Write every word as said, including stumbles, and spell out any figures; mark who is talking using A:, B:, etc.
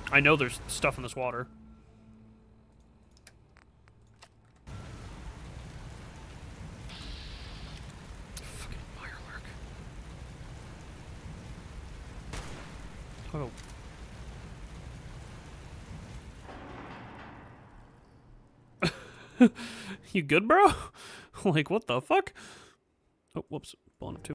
A: I know there's stuff in this water. Fucking firework. Oh. You good, bro? Like, what the fuck? Oh, whoops. Blowing up too